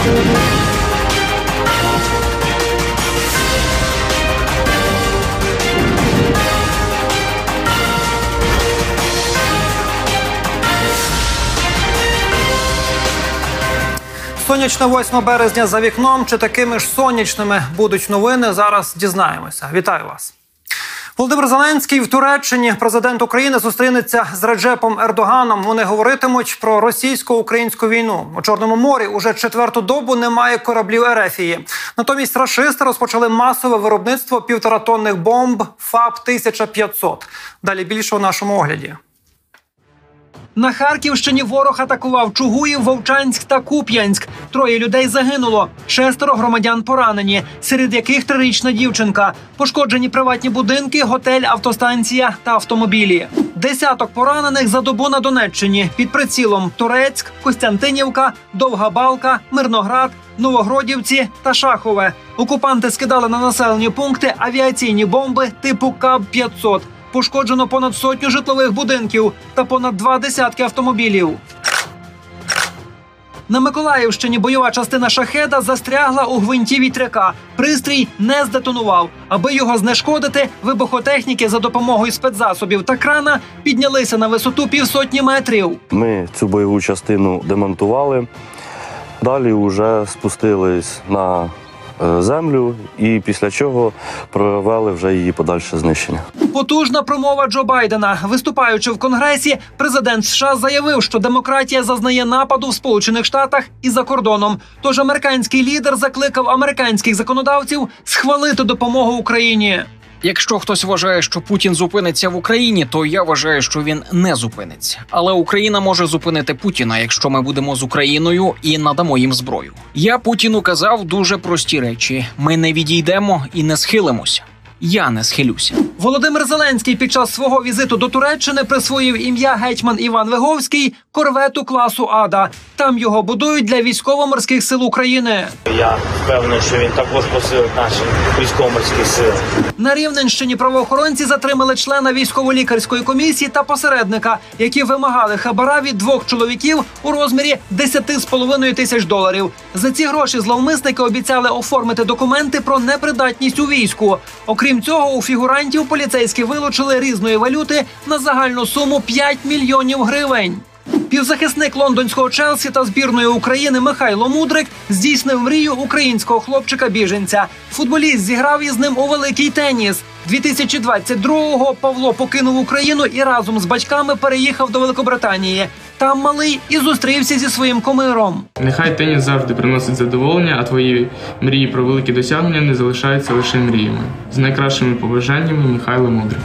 Сонячне 8 березня за вікном. Чи такими ж сонячними будуть новини? Зараз дізнаємося. Вітаю вас. Володимир Зеленський в Туреччині. Президент України зустрінеться з Реджепом Ердоганом. Вони говоритимуть про російсько-українську війну. У Чорному морі уже 4-ту добу немає кораблів Ерефії. Натомість рашисти розпочали масове виробництво 1,5-тонних бомб ФАБ-1500. Далі більше у нашому огляді. На Харківщині ворог атакував Чугуїв, Вовчанськ та Куп'янськ. 3 людей загинуло, 6 громадян поранені, серед яких 3-річна дівчинка. Пошкоджені приватні будинки, готель, автостанція та автомобілі. Десяток поранених за добу на Донеччині. Під прицілом Торецьк, Костянтинівка, Довга Балка, Мирноград, Новогродівці та Шахове. Окупанти скидали на населені пункти авіаційні бомби типу КАБ-500. Пошкоджено понад 100 житлових будинків та понад 2 десятки автомобілів. На Миколаївщині бойова частина «Шахеда» застрягла у гвинті вітряка. Пристрій не здетонував. Аби його знешкодити, вибухотехніки за допомогою спецзасобів та крана піднялися на висоту 150 метрів. Ми цю бойову частину демонтували, далі вже спустились на землю і після чого провели вже її подальше знищення. Потужна промова Джо Байдена. Виступаючи в Конгресі, президент США заявив, що демократія зазнає нападу в Сполучених Штатах і за кордоном. Тож американський лідер закликав американських законодавців схвалити допомогу Україні. Якщо хтось вважає, що Путін зупиниться в Україні, то я вважаю, що він не зупиниться. Але Україна може зупинити Путіна, якщо ми будемо з Україною і надамо їм зброю. Я Путіну казав дуже прості речі. Ми не відійдемо і не схилимося. Я не схилюся. Володимир Зеленський під час свого візиту до Туреччини присвоїв ім'я гетьман Іван Виговський корвету класу «Ада». Там його будують для військово-морських сил України. Я впевнений, що він також посилить наші військово-морські сили. На Рівненщині правоохоронці затримали члена військово-лікарської комісії та посередника, які вимагали хабара від 2 чоловіків у розмірі $10,5 тисяч. За ці гроші зловмисники обіцяли оформити документи про непридатність у війську. Окрім цього, у фігурантів поліцейські вилучили різної валюти на загальну суму 5 мільйонів гривень. Півзахисник лондонського «Челсі» та збірної України Михайло Мудрик здійснив мрію українського хлопчика-біженця. Футболіст зіграв із ним у великий теніс. 2022-го Павло покинув Україну і разом з батьками переїхав до Великобританії. Там малий і зустрівся зі своїм кумиром. Нехай теніс завжди приносить задоволення, а твої мрії про великі досягнення не залишаються лише мріями. З найкращими побажаннями, Михайло Мудрик.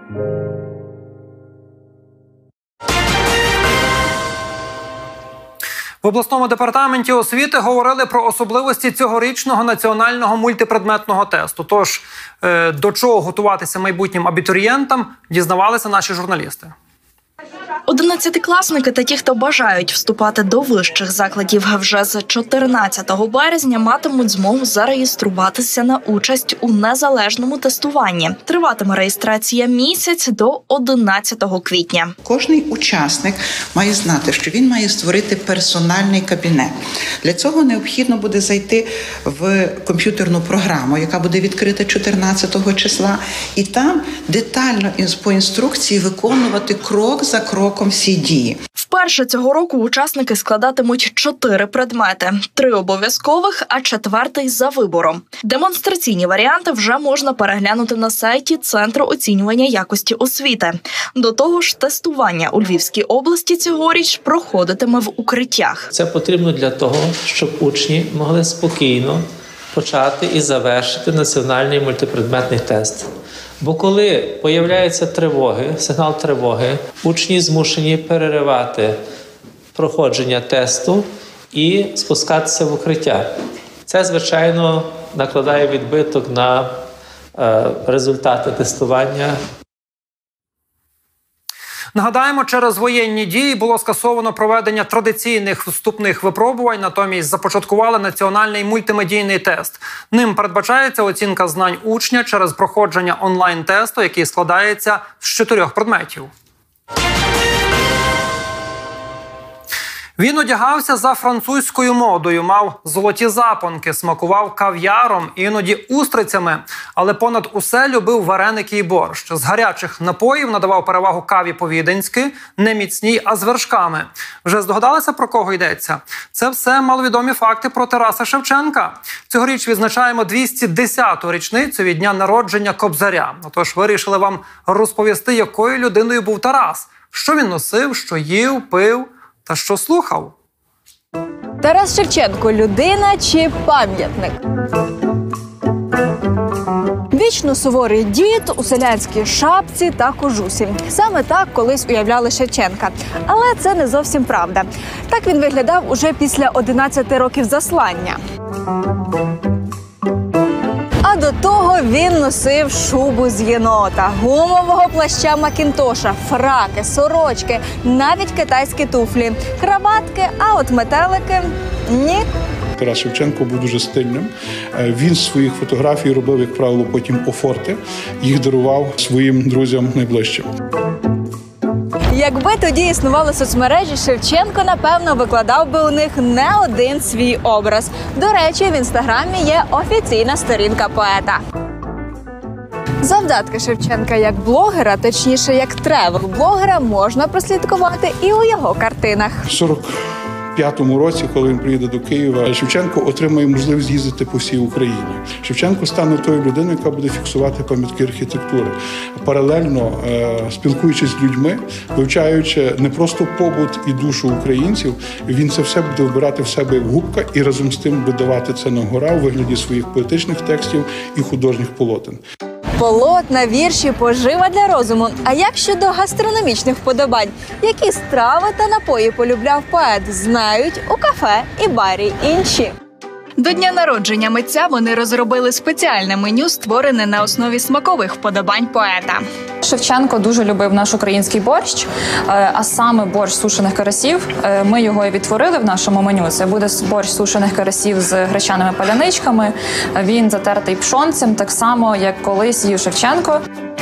В обласному департаменті освіти говорили про особливості цьогорічного національного мультипредметного тесту. Тож, до чого готуватися майбутнім абітурієнтам, дізнавалися наші журналісти. 11-класники та ті, хто бажають вступати до вищих закладів вже з 14 березня, матимуть змогу зареєструватися на участь у незалежному тестуванні. Триватиме реєстрація місяць до 11 квітня. Кожний учасник має знати, що він має створити персональний кабінет. Для цього необхідно буде зайти в комп'ютерну програму, яка буде відкрита 14 числа, і там детально по інструкції виконувати крок за кроком всі дії. Вперше цього року учасники складатимуть 4 предмети. 3 обов'язкових, а 4-й за вибором. Демонстраційні варіанти вже можна переглянути на сайті Центру оцінювання якості освіти. До того ж, тестування у Львівській області цьогоріч проходитиме в укриттях. Це потрібно для того, щоб учні могли спокійно почати і завершити національний мультипредметний тест. Бо коли появляються тривоги, сигнал тривоги, учні змушені переривати проходження тесту і спускатися в укриття. Це, звичайно, накладає відбиток на результати тестування. Нагадаємо, через воєнні дії було скасовано проведення традиційних вступних випробувань, натомість започаткували національний мультимедійний тест. Ним передбачається оцінка знань учня через проходження онлайн-тесту, який складається з 4 предметів. Він одягався за французькою модою, мав золоті запонки, смакував кав'яром, іноді устрицями, але понад усе любив вареники і борщ. З гарячих напоїв надавав перевагу каві по-віденськи, не міцній, а з вершками. Вже здогадалися, про кого йдеться? Це все маловідомі факти про Тараса Шевченка. Цьогоріч відзначаємо 210-ту річницю від дня народження Кобзаря. Отож, вирішили вам розповісти, якою людиною був Тарас. Що він носив, що їв, пив та що слухав. Тарас Шевченко – людина чи пам'ятник? Вічно суворий дід у селянській шапці та кожусі. Саме так колись уявляли Шевченка. Але це не зовсім правда. Так він виглядав уже після 11 років заслання. А до того він носив шубу з єнота, гумового плаща Макінтоша, фраки, сорочки, навіть китайські туфлі, краватки, а от метелики – ні. Тарас Шевченко був дуже стильним. Він з своїх фотографій робив, як правило, потім офорти. Їх дарував своїм друзям найближчим. Якби тоді існували соцмережі, Шевченко, напевно, викладав би у них не один свій образ. До речі, в Інстаграмі є офіційна сторінка поета. Завдатки Шевченка як блогера, точніше, як тревел-блогера, можна прослідкувати і у його картинах. В 45-му році, коли він приїде до Києва, Шевченко отримає можливість їздити по всій Україні. Шевченко стане тою людиною, яка буде фіксувати пам'ятки архітектури. Паралельно спілкуючись з людьми, вивчаючи не просто побут і душу українців, він це все буде вбирати в себе як губка і разом з тим видавати це на гора у вигляді своїх поетичних текстів і художніх полотен. Полотна, вірші, пожива для розуму. А як щодо гастрономічних вподобань? Які страви та напої полюбляв поет, знають у кафе і барі інші. До дня народження митця вони розробили спеціальне меню, створене на основі смакових вподобань поета. Шевченко дуже любив наш український борщ, а саме борщ сушених карасів. Ми його і відтворили в нашому меню. Це буде борщ сушених карасів з гречаними паляничками. Він затертий пшонцем, так само, як колись їв Шевченко.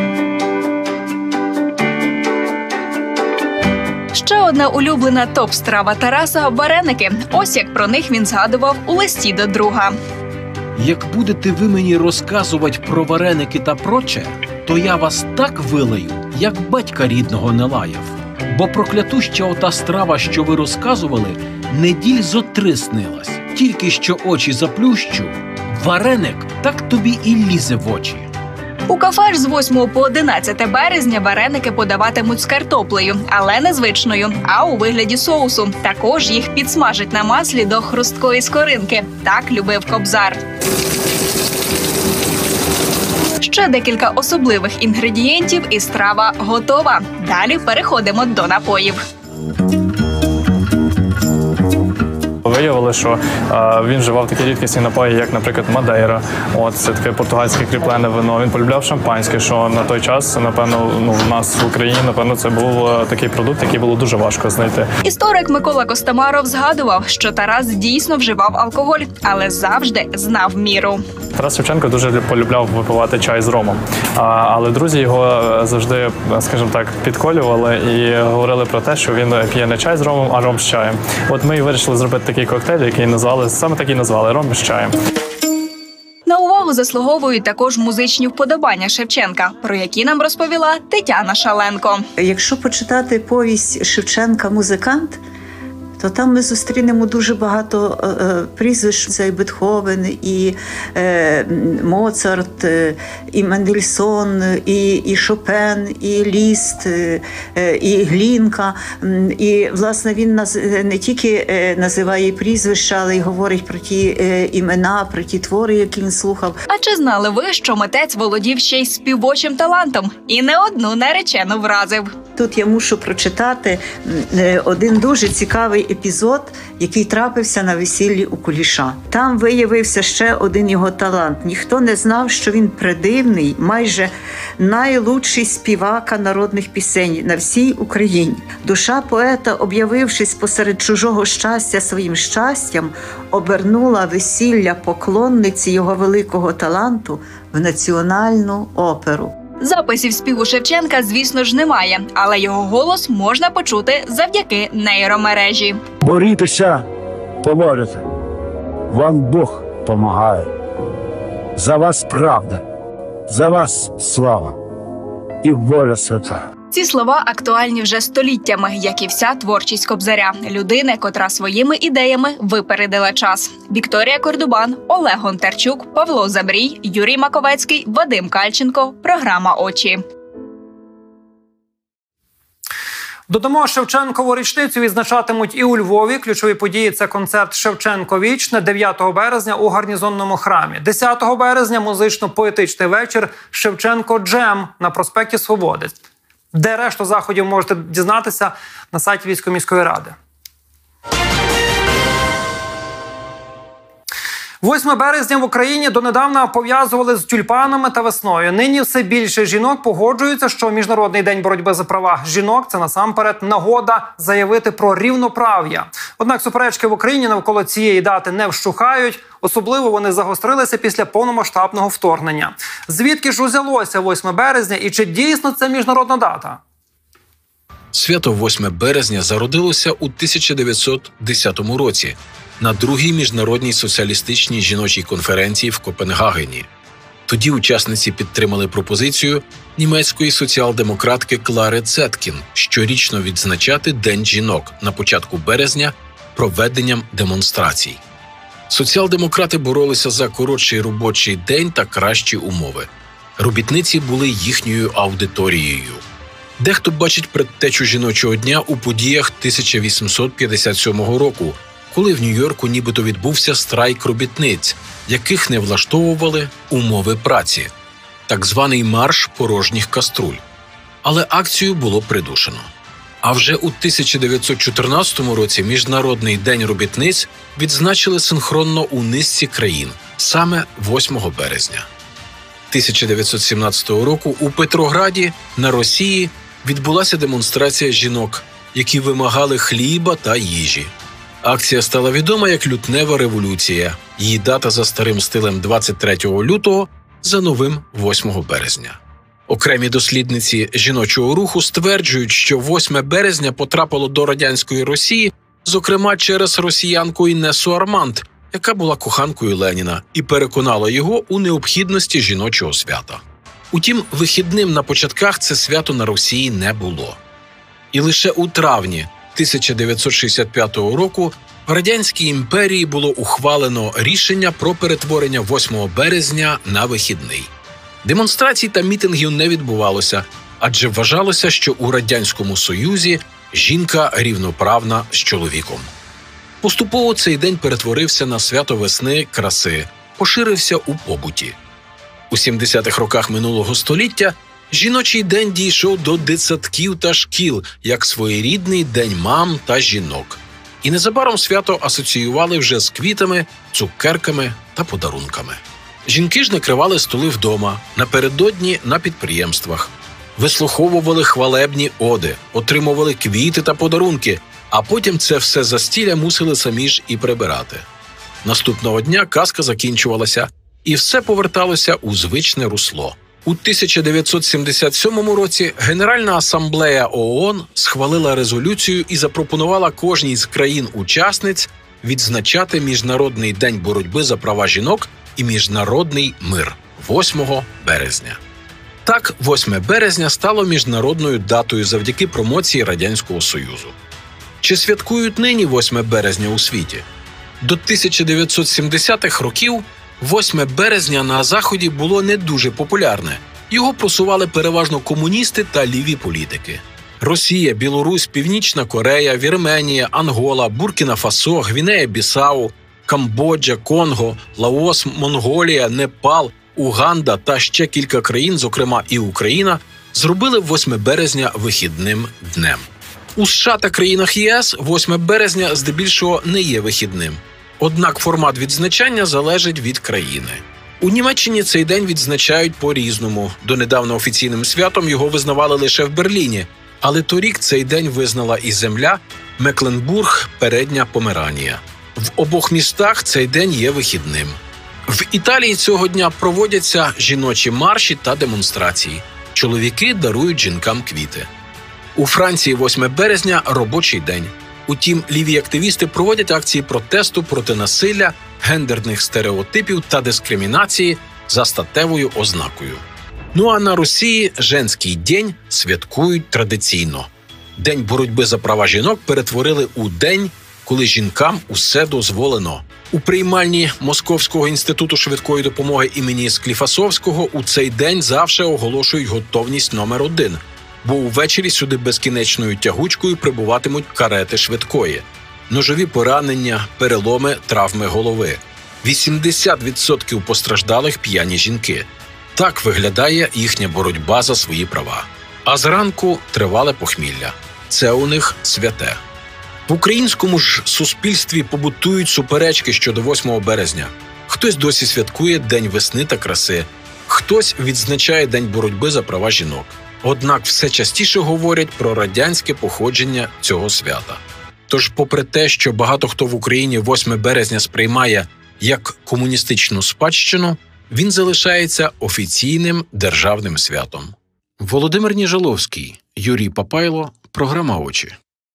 Ще одна улюблена топ-страва Тараса – вареники. Ось як про них він згадував у листі до друга. Як будете ви мені розказувати про вареники та проче, то я вас так вилаю, як батька рідного не лаяв. Бо проклятуща ота страва, що ви розказували, неділь зо 3 снилась. Тільки що очі заплющу, вареник так тобі і лізе в очі. У кафе ж з 8 по 11 березня вареники подаватимуть з картоплею, але не звичною, а у вигляді соусу. Також їх підсмажать на маслі до хрусткої скоринки. Так любив Кобзар. Ще декілька особливих інгредієнтів і страва готова. Далі переходимо до напоїв. Виявили, що він вживав такі рідкісні напої, як, наприклад, Мадейра. Це таке португальське кріплене вино. Він полюбляв шампанське, що на той час, напевно, в нас в Україні, напевно, це був такий продукт, який було дуже важко знайти. Історик Микола Костомаров згадував, що Тарас дійсно вживав алкоголь, але завжди знав міру. Тарас Шевченко дуже полюбляв випивати чай з ромом. Але друзі його завжди, скажімо так, підколювали і говорили про те, що він п'є не чай з ромом, а ром з чаєм. От ми і вирішили зробити такий коктейль, який назвали, саме так і назвали, ром з чаєм. На увагу заслуговують також музичні вподобання Шевченка, про які нам розповіла Тетяна Шаленко. Якщо почитати повість Шевченка «Музикант», то там ми зустрінемо дуже багато прізвищ. Це і Бетховен, і Моцарт, і Мендельсон, і Шопен, і Ліст, і Глінка. І, власне, він не тільки називає прізвища, але й говорить про ті імена, про ті твори, які він слухав. А чи знали ви, що митець володів ще й співочим талантом? І не одну наречену вразив. Тут я мушу прочитати один дуже цікавий епізод, який трапився на весіллі у Куліша. Там виявився ще один його талант. Ніхто не знав, що він придивний, майже найлучший співака народних пісень на всій Україні. Душа поета, об'явившись посеред чужого щастя своїм щастям, обернула весілля поклонниці його великого таланту в національну оперу. Записів співу Шевченка, звісно ж, немає, але його голос можна почути завдяки нейромережі. Борітеся, поможете. Вам Бог помагає. За вас правда, за вас слава і воля свята. Ці слова актуальні вже століттями, як і вся творчість Кобзаря. Людини, котра своїми ідеями випередила час. Вікторія Кордубан, Олег Гонтарчук, Павло Забрій, Юрій Маковецький, Вадим Кальченко. Програма «Очі». Додамо, Шевченкову річницю відзначатимуть і у Львові. Ключові події – це концерт «Шевченко вічне» 9 березня у гарнізонному храмі. 10 березня – музично-поетичний вечір «Шевченко Джем» на проспекті Свободи. Де решту заходів можете дізнатися на сайті Львівської міської ради. 8 березня в Україні донедавна пов'язували з тюльпанами та весною. Нині все більше жінок погоджуються, що Міжнародний день боротьби за права жінок – це насамперед нагода заявити про рівноправ'я. Однак суперечки в Україні навколо цієї дати не вщухають. Особливо вони загострилися після повномасштабного вторгнення. Звідки ж узялося 8 березня і чи дійсно це міжнародна дата? Свято 8 березня зародилося у 1910 році на другій міжнародній соціалістичній жіночій конференції в Копенгагені. Тоді учасниці підтримали пропозицію німецької соціал-демократки Клари Цеткін щорічно відзначати День жінок на початку березня проведенням демонстрацій. Соціал-демократи боролися за коротший робочий день та кращі умови. Робітниці були їхньою аудиторією. Дехто бачить предтечу жіночого дня у подіях 1857 року, коли в Нью-Йорку нібито відбувся страйк робітниць, яких не влаштовували умови праці, так званий марш порожніх каструль. Але акцію було придушено. А вже у 1914 році Міжнародний день робітниць відзначили синхронно у низці країн, саме 8 березня. 1917 року у Петрограді на Росії відбулася демонстрація жінок, які вимагали хліба та їжі. Акція стала відома як Лютнева революція. Її дата за старим стилем 23 лютого, за новим 8 березня. Окремі дослідниці жіночого руху стверджують, що 8 березня потрапило до радянської Росії, зокрема через росіянку Інесу Арманд, яка була коханкою Леніна, і переконала його у необхідності жіночого свята. Утім, вихідним на початках це свято на Росії не було. І лише у травні 1965 року в Радянській імперії було ухвалено рішення про перетворення 8 березня на вихідний. Демонстрацій та мітингів не відбувалося, адже вважалося, що у Радянському Союзі жінка рівноправна з чоловіком. Поступово цей день перетворився на свято весни, краси, поширився у побуті. У 70-х роках минулого століття жіночий день дійшов до дитсадків та шкіл, як своєрідний день мам та жінок. І незабаром свято асоціювали вже з квітами, цукерками та подарунками. Жінки ж накривали столи вдома, напередодні на підприємствах. Вислуховували хвалебні оди, отримували квіти та подарунки, а потім це все застілля мусили самі ж і прибирати. Наступного дня казка закінчувалася, і все поверталося у звичне русло. У 1977 році Генеральна асамблея ООН схвалила резолюцію і запропонувала кожній з країн-учасниць відзначати Міжнародний день боротьби за права жінок і Міжнародний мир 8 березня. Так, 8 березня стало міжнародною датою завдяки промоції Радянського Союзу. Чи святкують нині 8 березня у світі? До 1970-х років 8 березня на Заході було не дуже популярне. Його просували переважно комуністи та ліві політики. Росія, Білорусь, Північна Корея, Вірменія, Ангола, Буркіна-Фасо, Гвінея-Бісау, Камбоджа, Конго, Лаос, Монголія, Непал, Уганда та ще кілька країн, зокрема і Україна, зробили 8 березня вихідним днем. У США та країнах ЄС 8 березня здебільшого не є вихідним. Однак формат відзначання залежить від країни. У Німеччині цей день відзначають по-різному. Донедавна офіційним святом його визнавали лише в Берліні. Але торік цей день визнала і земля Мекленбург, Передня Померанія. В обох містах цей день є вихідним. В Італії цього дня проводяться жіночі марші та демонстрації. Чоловіки дарують жінкам квіти. У Франції 8 березня – робочий день. Утім, ліві активісти проводять акції протесту проти насилля, гендерних стереотипів та дискримінації за статевою ознакою. Ну а на Росії «Женський день» святкують традиційно. День боротьби за права жінок перетворили у день, коли жінкам усе дозволено. У приймальні Московського інституту швидкої допомоги імені Скліфасовського у цей день завжди оголошують готовність номер 1, бо увечері сюди безкінечною тягучкою прибуватимуть карети швидкої. Ножові поранення, переломи, травми голови. 80% постраждалих п'яні жінки. Так виглядає їхня боротьба за свої права. А зранку тривале похмілля. Це у них святе. В українському ж суспільстві побутують суперечки щодо 8 березня. Хтось досі святкує День весни та краси, хтось відзначає День боротьби за права жінок. Однак все частіше говорять про радянське походження цього свята. Тож, попри те, що багато хто в Україні 8 березня сприймає як комуністичну спадщину, він залишається офіційним державним святом. Володимир Ніжаловський, Юрій Папайло, програма «Очі».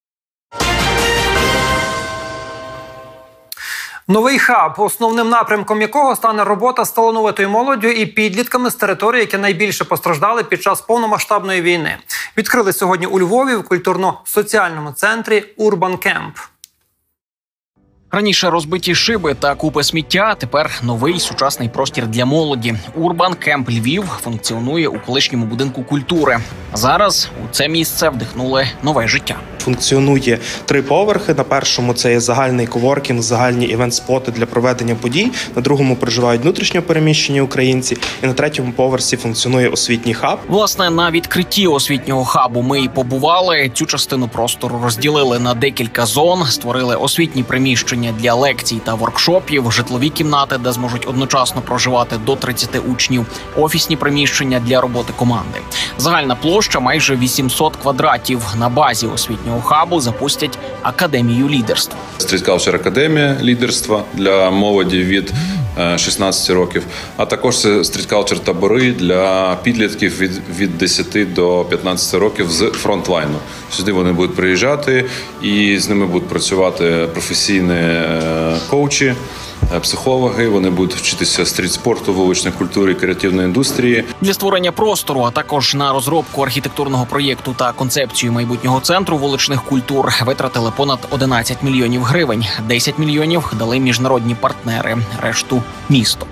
Новий хаб, основним напрямком якого стане робота з талановитою молоддю і підлітками з території, які найбільше постраждали під час повномасштабної війни. Відкрили сьогодні у Львові в культурно-соціальному центрі «Урбан Кемп». Раніше розбиті шиби та купи сміття, тепер новий сучасний простір для молоді. Урбан Кемп Львів функціонує у колишньому будинку культури. Зараз у це місце вдихнули нове життя. Функціонує 3 поверхи. На першому це є загальний коворкінг, загальні івент-споти для проведення подій. На другому проживають внутрішньо переміщені українці. І на 3-му поверсі функціонує освітній хаб. Власне, на відкритті освітнього хабу ми і побували. Цю частину простору розділили на декілька зон, створили освітні приміщення для лекцій та воркшопів, житлові кімнати, де зможуть одночасно проживати до 30 учнів, офісні приміщення для роботи команди. Загальна площа майже 800 квадратів. На базі освітнього хабу запустять академію лідерства. Street Culture Академія лідерства для молоді від 16 років, а також це Street Culture табори для підлітків від 10 до 15 років з фронтлайну. Сюди вони будуть приїжджати і з ними будуть працювати професійні коучі, психологи, вони будуть вчитися стріт-спорту, вуличної культури і креативної індустрії. Для створення простору, а також на розробку архітектурного проєкту та концепцію майбутнього центру вуличних культур витратили понад 11 мільйонів гривень. 10 мільйонів дали міжнародні партнери, решту – місто.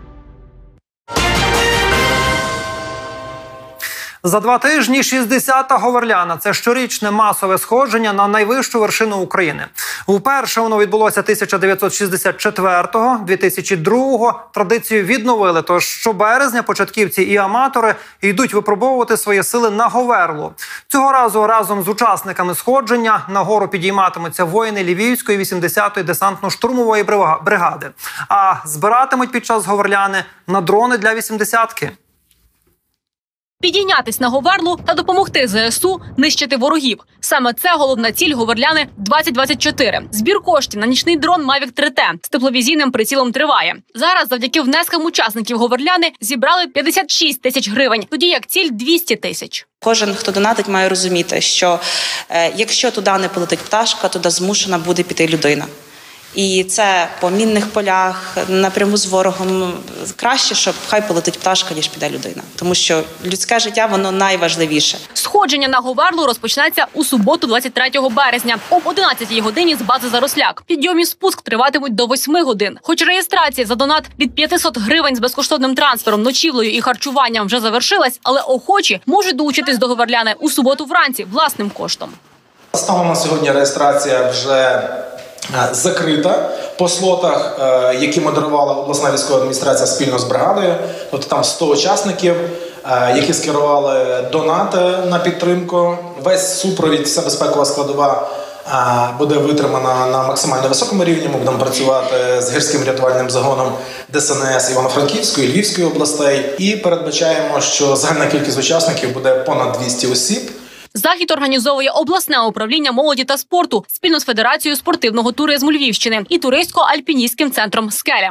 За 2 тижні 60-та Говерляна – це щорічне масове сходження на найвищу вершину України. Вперше воно відбулося 1964-го, 2002-го. Традицію відновили, тож щоберезня початківці і аматори йдуть випробовувати свої сили на Говерлу. Цього разу разом з учасниками сходження на гору підійматимуться воїни Львівської 80-ї десантно-штурмової бригади. А збиратимуть під час Говерляни на дрони для 80-ки. Підійнятись на Говерлу та допомогти ЗСУ нищити ворогів. Саме це головна ціль Говерляни 2024. Збір коштів на нічний дрон Mavic 3T з тепловізійним прицілом триває. Зараз завдяки внескам учасників Говерляни зібрали 56 тисяч гривень, тоді як ціль 200 тисяч. Кожен, хто донатить, має розуміти, що якщо туди не полетить пташка, туди змушена буде піти людина. І це по мінних полях, напряму з ворогом. Краще, щоб хай полетить пташка, ніж піде людина. Тому що людське життя, воно найважливіше. Сходження на Говерлу розпочнеться у суботу, 23 березня. Об 11 годині з бази Заросляк. Підйом і спуск триватимуть до 8 годин. Хоч реєстрація за донат від 500 гривень з безкоштовним трансфером, ночівлею і харчуванням вже завершилась, але охочі можуть долучитись до Говерляни у суботу вранці власним коштом. Станом на сьогодні реєстрація вже закрита по слотах, які модерувала обласна військова адміністрація спільно з бригадою. Тобто там 100 учасників, які скерували донати на підтримку. Весь супровід, вся безпекова складова буде витримана на максимально високому рівні. Ми будемо працювати з гірським рятувальним загоном ДСНС Івано-Франківської, Львівської областей. І передбачаємо, що загальна кількість учасників буде понад 200 осіб. Захід організовує обласне управління молоді та спорту спільно з Федерацією спортивного туризму Львівщини і туристсько-альпіністським центром «Скеля».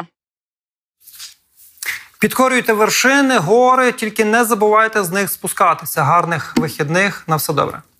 Підкорюйте вершини, гори, тільки не забувайте з них спускатися. Гарних вихідних. На все добре.